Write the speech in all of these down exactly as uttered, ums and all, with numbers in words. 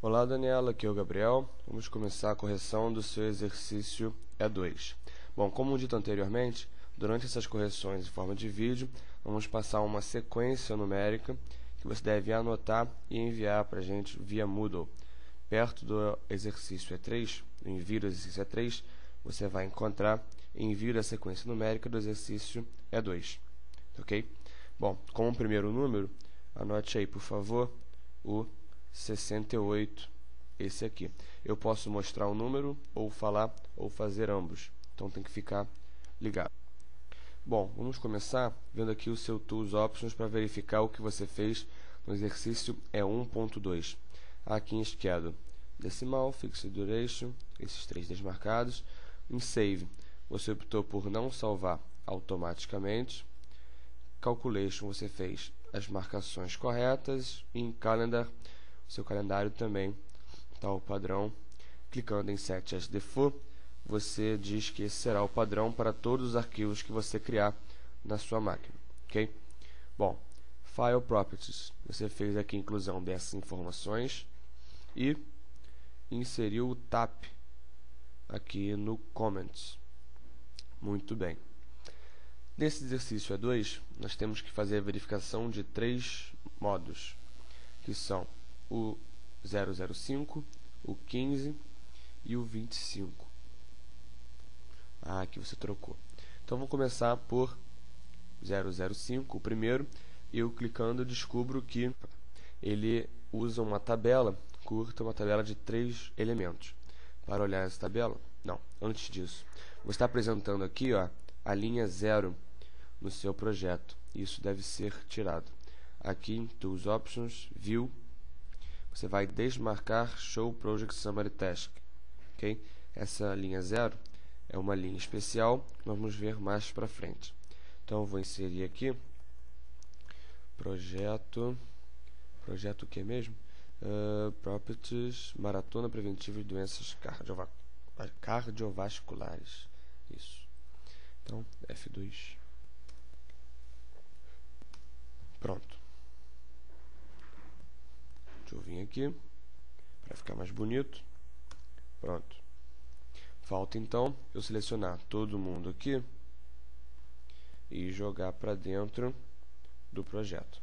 Olá Daniela, aqui é o Gabriel. Vamos começar a correção do seu exercício E dois. Bom, como dito anteriormente, durante essas correções em forma de vídeo, vamos passar uma sequência numérica que você deve anotar e enviar para a gente via Moodle. Perto do exercício E três, no envio do exercício E três, você vai encontrar envio da sequência numérica do exercício E dois. Ok? Bom, como primeiro número, anote aí, por favor, o sessenta e oito, esse aqui. Eu posso mostrar o número, ou falar, ou fazer ambos. Então tem que ficar ligado. Bom, vamos começar vendo aqui o seu Tools Options para verificar o que você fez no exercício E um ponto dois. Aqui em esquerda, decimal, fixed duration, esses três desmarcados. Em Save, você optou por não salvar automaticamente. Calculation, você fez as marcações corretas. E em Calendar, o seu calendário também está o padrão. Clicando em Set as Default, você diz que esse será o padrão para todos os arquivos que você criar na sua máquina. Ok? Bom, File Properties, você fez aqui a inclusão dessas informações e inseriu o Tap aqui no Comments. Muito bem. Nesse exercício E dois, nós temos que fazer a verificação de três modos, que são o zero zero cinco, o quinze e o vinte e cinco. Ah, aqui você trocou. Então, vou começar por zero zero cinco, o primeiro. Eu clicando, descubro que ele usa uma tabela curta, uma tabela de três elementos. Para olhar essa tabela, não, antes disso, você está apresentando aqui ó, a linha zero no seu projeto. Isso deve ser tirado. Aqui em Tools Options, View, você vai desmarcar Show Project Summary Task. Okay? Essa linha zero é uma linha especial que nós vamos ver mais para frente. Então, eu vou inserir aqui projeto, projeto o que mesmo? Uh, properties, Maratona Preventiva de Doenças cardiova cardiovasculares. Isso. Então, F dois. Pronto. Deixa eu vir aqui para ficar mais bonito. Pronto. Falta então eu selecionar todo mundo aqui e jogar para dentro do projeto.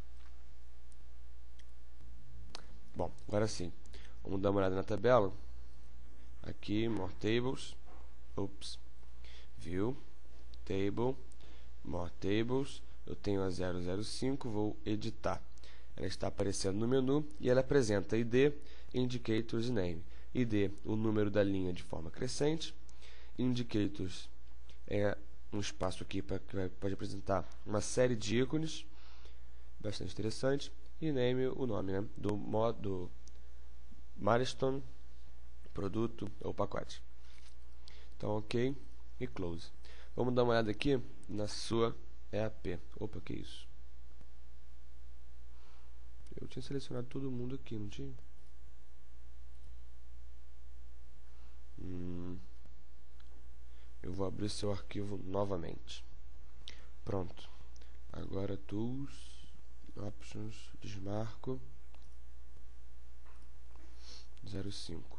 Bom, agora sim. Vamos dar uma olhada na tabela. Aqui, More Tables. Ops. View. Table. More Tables. Eu tenho a zero zero cinco, vou editar. Ela está aparecendo no menu e ela apresenta I D, Indicators e Name. I D, o número da linha de forma crescente. Indicators é um espaço aqui para que pode apresentar uma série de ícones, bastante interessante. E Name, o nome né, do modo milestone, produto ou pacote. Então, ok e close. Vamos dar uma olhada aqui na sua E A P. Opa, que isso? Eu tinha selecionado todo mundo aqui, não tinha? Hum, eu vou abrir seu arquivo novamente. Pronto. Agora Tools, Options, desmarco zero cinco.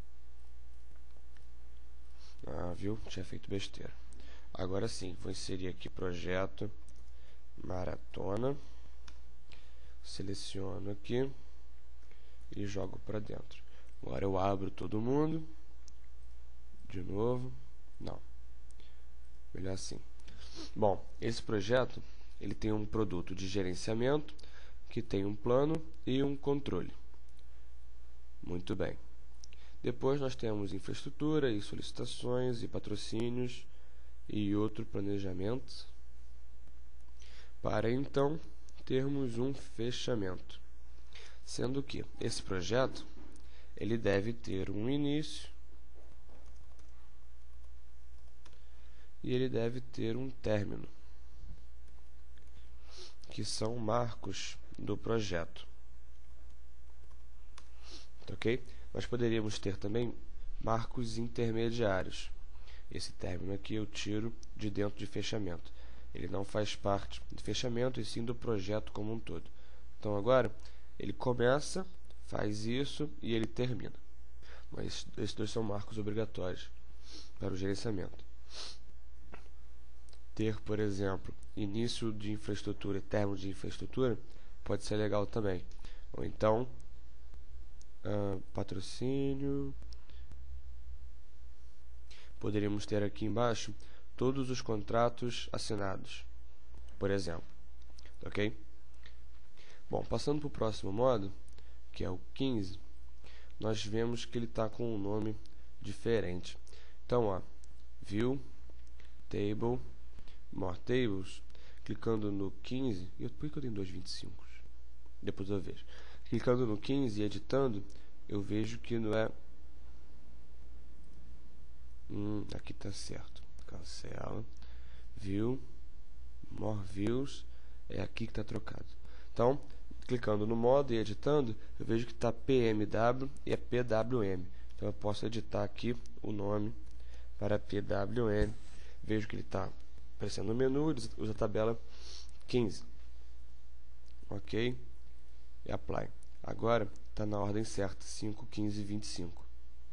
Ah, viu? Tinha feito besteira. Agora sim, vou inserir aqui projeto Maratona. Seleciono aqui e jogo para dentro. Agora eu abro todo mundo. De novo. Não. Melhor assim. Bom, esse projeto ele tem um produto de gerenciamento que tem um plano e um controle. Muito bem. Depois nós temos infraestrutura e solicitações e patrocínios e outro planejamento. Para então termos um fechamento, sendo que esse projeto ele deve ter um início e ele deve ter um término, que são marcos do projeto. Ok? Nós poderíamos ter também marcos intermediários. Esse término aqui eu tiro de dentro de fechamento. Ele não faz parte do fechamento e sim do projeto como um todo. Então agora ele começa, faz isso e ele termina. Mas esses dois são marcos obrigatórios para o gerenciamento. Ter, por exemplo, início de infraestrutura e término de infraestrutura pode ser legal também. Ou então, uh, patrocínio. Poderíamos ter aqui embaixo todos os contratos assinados, por exemplo. Ok? Bom, passando para o próximo modo, que é o quinze, nós vemos que ele está com um nome diferente. Então, ó, View, Table, More Tables, clicando no quinze, e por que eu tenho dois vinte e cinco? Depois eu vejo. Clicando no quinze e editando, eu vejo que não é... Hum, aqui está certo. Cancela. View, More Views, é aqui que está trocado. Então, clicando no modo e editando, eu vejo que está P M W e é P W M. Então eu posso editar aqui o nome para P W M. Vejo que ele está aparecendo no menu, ele usa a tabela quinze. Ok. E apply. Agora está na ordem certa, cinco, quinze, vinte e cinco.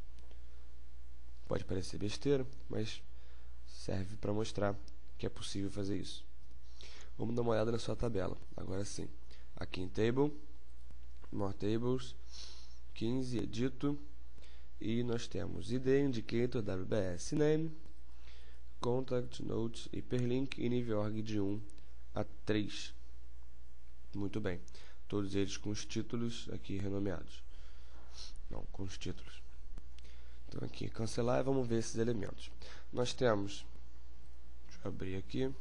Pode parecer besteira, mas serve para mostrar que é possível fazer isso. Vamos dar uma olhada na sua tabela. Agora sim. Aqui em Table, More Tables, quinze, edito, e nós temos I D, Indicator, W B S Name, Contact, Notes, Hyperlink e nível org de um a três. Muito bem. Todos eles com os títulos aqui renomeados. Não, com os títulos. Então aqui, cancelar, e vamos ver esses elementos. Nós temos, deixa eu abrir aqui,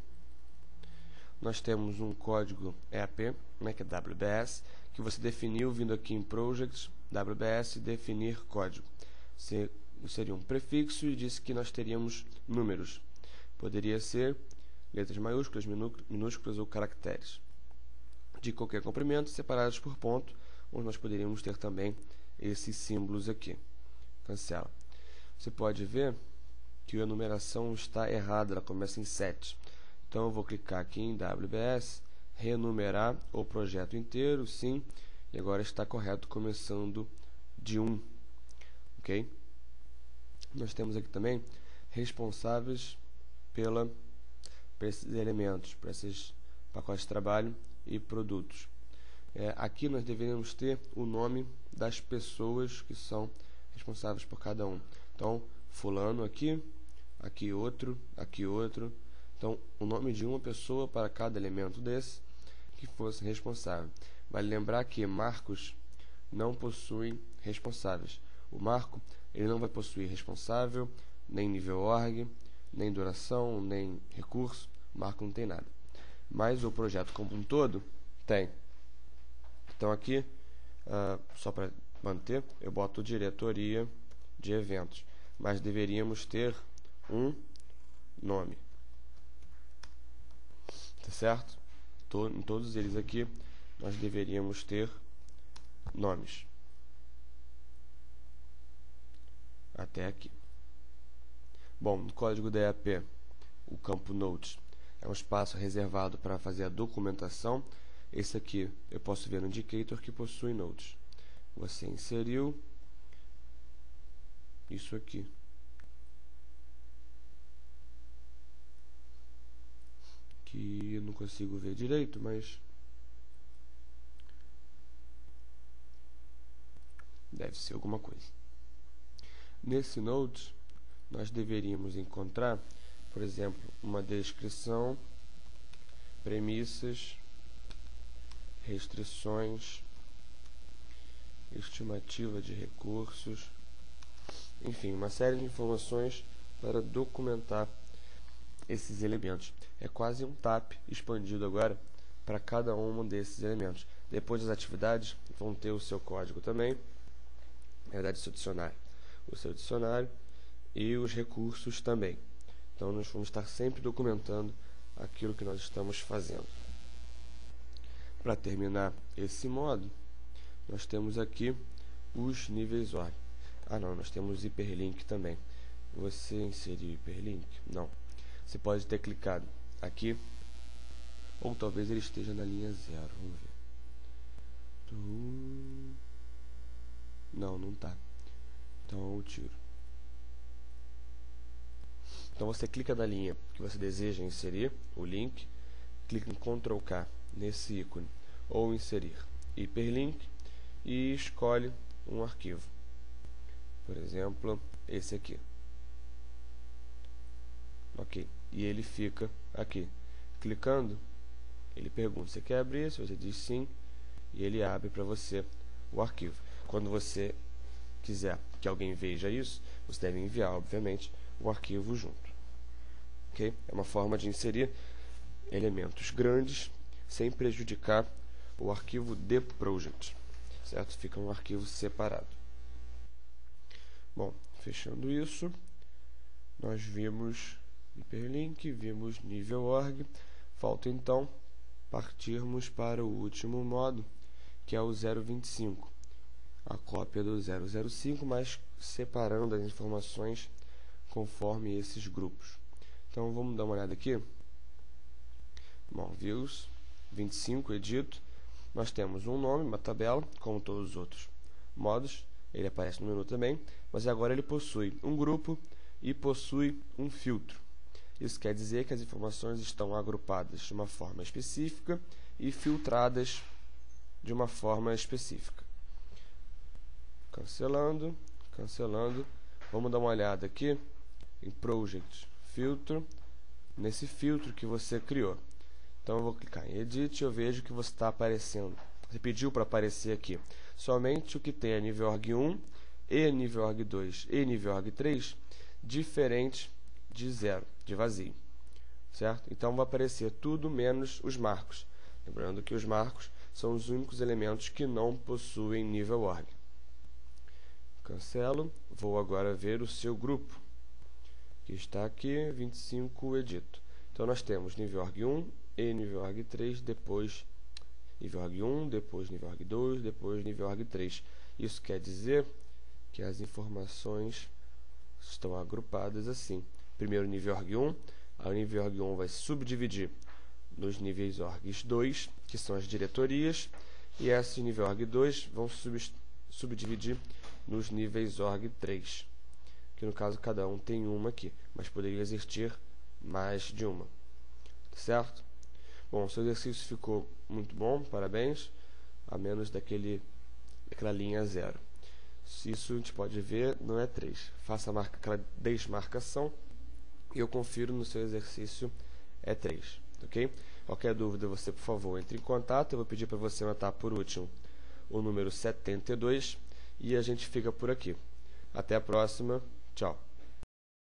nós temos um código E A P, né, que é W B S, que você definiu vindo aqui em Projects, W B S, definir código. Você, seria um prefixo e disse que nós teríamos números. Poderia ser letras maiúsculas, minúsculas ou caracteres de qualquer comprimento, separados por ponto, onde nós poderíamos ter também esses símbolos aqui. Cancela. Você pode ver que a numeração está errada, ela começa em sete. Então eu vou clicar aqui em W B S, renumerar o projeto inteiro, sim, e agora está correto, começando de um. Ok? Nós temos aqui também responsáveis pela, por esses elementos, por esses pacotes de trabalho e produtos. É, aqui nós deveríamos ter o nome das pessoas que são responsáveis por cada um. Então, fulano aqui, aqui outro, aqui outro. Então, o nome de uma pessoa para cada elemento desse que fosse responsável. Vale lembrar que marcos não possuem responsáveis. O marco ele não vai possuir responsável, nem nível org, nem duração, nem recurso. O marco não tem nada. Mas o projeto como um todo tem. Então aqui, uh, só para manter, eu boto diretoria de eventos. Mas deveríamos ter um nome. Tá certo? To- em todos eles aqui, nós deveríamos ter nomes. Até aqui. Bom, no código da E A P, o campo Notes é um espaço reservado para fazer a documentação. Esse aqui eu posso ver no indicator que possui notes. Você inseriu isso aqui. Que eu não consigo ver direito, mas deve ser alguma coisa. Nesse notes, nós deveríamos encontrar, por exemplo, uma descrição, premissas, restrições, estimativa de recursos, enfim, uma série de informações para documentar esses elementos. É quase um tab expandido agora para cada um desses elementos. Depois das atividades vão ter o seu código também, na verdade, seu dicionário, o seu dicionário e os recursos também. Então nós vamos estar sempre documentando aquilo que nós estamos fazendo. Para terminar esse modo, nós temos aqui os níveis org. Ah não, nós temos hiperlink também. Você inseriu hiperlink? Não. Você pode ter clicado aqui, ou talvez ele esteja na linha zero. Vamos ver. não está. Então eu tiro. Então você clica na linha que você deseja inserir, o link, clica em control K nesse ícone, ou inserir hiperlink, e escolhe um arquivo. Por exemplo, esse aqui. Ok. E ele fica aqui. Clicando, ele pergunta, você quer abrir? Se você diz sim, e ele abre para você o arquivo. Quando você quiser que alguém veja isso, você deve enviar, obviamente, o arquivo junto. Ok? É uma forma de inserir elementos grandes sem prejudicar o arquivo de project, certo? Fica um arquivo separado. Bom, fechando isso, nós vimos hiperlink, vimos nível org. Falta então partirmos para o último modo, que é o zero vinte e cinco, a cópia do zero zero cinco, mas separando as informações conforme esses grupos. Então vamos dar uma olhada aqui. Bom, views vinte e cinco, edito. Nós temos um nome, uma tabela, como todos os outros modos. Ele aparece no menu também, mas agora ele possui um grupo e possui um filtro. Isso quer dizer que as informações estão agrupadas de uma forma específica e filtradas de uma forma específica. Cancelando, cancelando. Vamos dar uma olhada aqui em Project Filtro, nesse filtro que você criou. Então eu vou clicar em Edit e eu vejo que você está aparecendo. Você pediu para aparecer aqui somente o que tem a nível org um e nível org dois e nível org três diferente de zero, de vazio, certo? Então vai aparecer tudo menos os marcos. Lembrando que os marcos são os únicos elementos que não possuem nível org. Cancelo. Vou agora ver o seu grupo, que está aqui, vinte e cinco, edito. Então nós temos nível org um e nível org três, depois nível org um, depois nível org dois, depois nível org três. Isso quer dizer que as informações estão agrupadas assim. Primeiro nível org um, a nível org um vai se subdividir nos níveis org dois, que são as diretorias, e esses nível org dois vão sub, subdividir nos níveis org três, que no caso cada um tem uma aqui, mas poderia existir mais de uma, certo? Bom, seu exercício ficou muito bom, parabéns, a menos daquele, daquela linha zero. Isso a gente pode ver, não é três. Faça a marca, aquela desmarcação e eu confiro no seu exercício é três, ok? Qualquer dúvida, você, por favor, entre em contato. Eu vou pedir para você anotar por último o número setenta e dois e a gente fica por aqui. Até a próxima. Tchau.